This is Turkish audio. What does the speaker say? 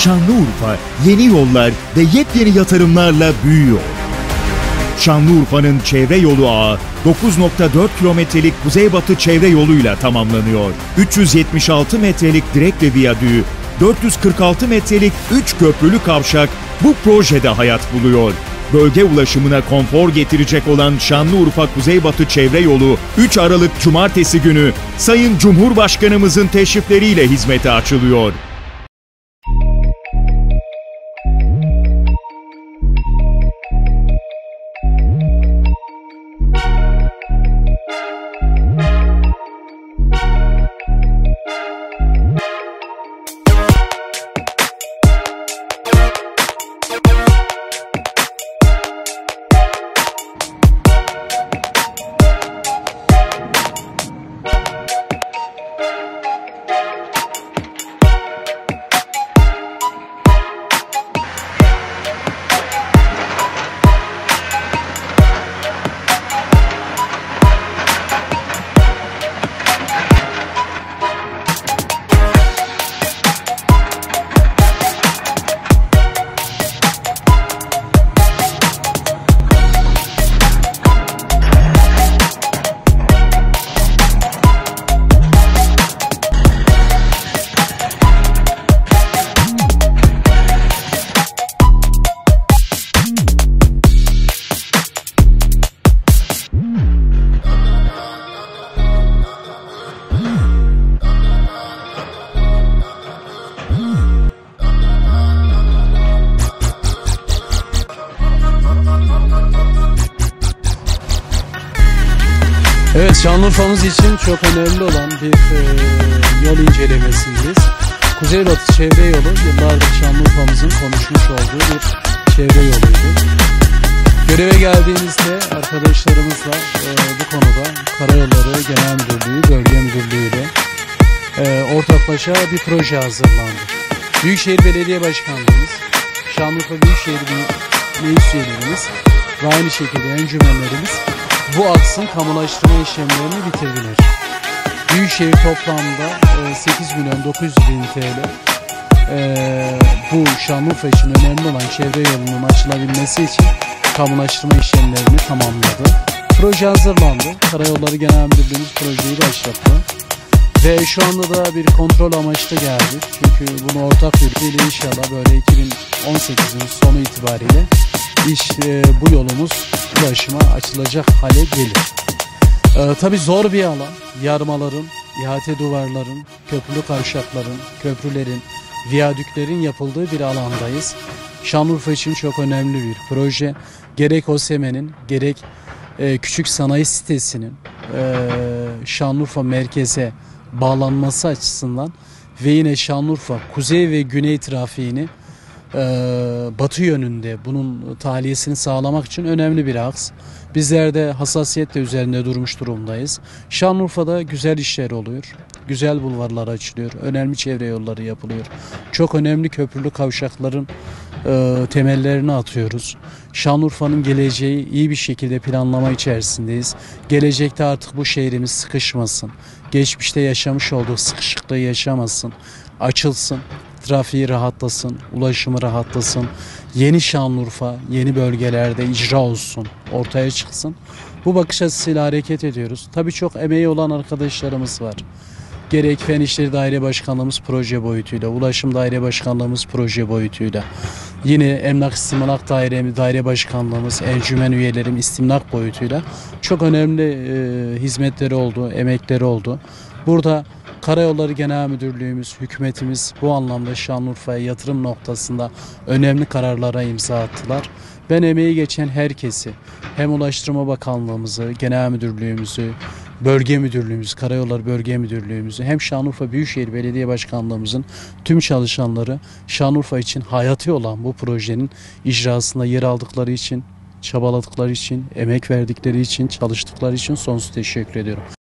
Şanlıurfa yeni yollar ve yepyeni yatırımlarla büyüyor. Şanlıurfa'nın çevre yolu ağı 9,4 kilometrelik kuzeybatı çevre yoluyla tamamlanıyor. 376 metrelik direk ve viyadüğü, 446 metrelik 3 köprülü kavşak bu projede hayat buluyor. Bölge ulaşımına konfor getirecek olan Şanlıurfa Kuzeybatı Çevre Yolu 3 Aralık Cumartesi günü Sayın Cumhurbaşkanımızın teşrifleriyle hizmete açılıyor. Evet, Şanlıurfa'mız için çok önemli olan bir yol incelemesindeyiz. Kuzeybatı Çevre Yolu yıllardır Şanlıurfa'mızın konuşmuş olduğu bir çevre yoluydu. Göreve geldiğimizde arkadaşlarımızla bu konuda Karayolları Genel Müdürlüğü, Bölge Müdürlüğü ile ortaklaşa bir proje hazırlandı. Büyükşehir Belediye Başkanlığımız, Şanlıurfa Büyükşehir Meclis Üyelerimiz ve aynı şekilde encümenlerimiz bu aksın kamulaştırma işlemlerini bitirdiler. Büyükşehir toplamda 8.900.000 TL bu Şanlıurfa için önemli olan çevre yolunun açılabilmesi için kamulaştırma işlemlerini tamamladı. Proje hazırlandı. Karayolları Genel Müdürlüğümüz projeyi başlattı. Ve şu anda da bir kontrol amaçlı geldik. Çünkü bunu ortak yürütüyle inşallah böyle 2018'in sonu itibariyle bu yolumuz ulaşıma açılacak hale gelir. Tabii zor bir alan. Yarmaların, ihate duvarların, köprülü kavşakların, köprülerin, viyadüklerin yapıldığı bir alandayız. Şanlıurfa için çok önemli bir proje. Gerek OSEM'nin, gerek küçük sanayi sitesinin Şanlıurfa merkeze bağlanması açısından ve yine Şanlıurfa kuzey ve güney trafiğini batı yönünde bunun tahliyesini sağlamak için önemli bir aks. Bizler de hassasiyetle üzerinde durmuş durumdayız. Şanlıurfa'da güzel işler oluyor. Güzel bulvarlar açılıyor. Önemli çevre yolları yapılıyor. Çok önemli köprülü kavşakların temellerini atıyoruz. Şanlıurfa'nın geleceği iyi bir şekilde planlama içerisindeyiz. Gelecekte artık bu şehrimiz sıkışmasın. Geçmişte yaşamış olduğu sıkışıklığı yaşamasın. Açılsın. Trafiği rahatlasın, ulaşımı rahatlasın, yeni Şanlıurfa, yeni bölgelerde icra olsun, ortaya çıksın. Bu bakış açısıyla hareket ediyoruz. Tabii çok emeği olan arkadaşlarımız var. Gerek Fen İşleri Daire Başkanlığımız proje boyutuyla, Ulaşım Daire Başkanlığımız proje boyutuyla, yine Emlak İstimlak Daire Başkanlığımız, encümen üyelerim istimlak boyutuyla çok önemli hizmetleri oldu, emekleri oldu. Burada Karayolları Genel Müdürlüğümüz, hükümetimiz bu anlamda Şanlıurfa'ya yatırım noktasında önemli kararlara imza attılar. Ben emeği geçen herkesi, hem Ulaştırma Bakanlığımızı, Genel Müdürlüğümüzü, Bölge Müdürlüğümüzü, Karayolları Bölge Müdürlüğümüzü, hem Şanlıurfa Büyükşehir Belediye Başkanlığımızın tüm çalışanları Şanlıurfa için hayati olan bu projenin icrasında yer aldıkları için, çabaladıkları için, emek verdikleri için, çalıştıkları için sonsuz teşekkür ediyorum.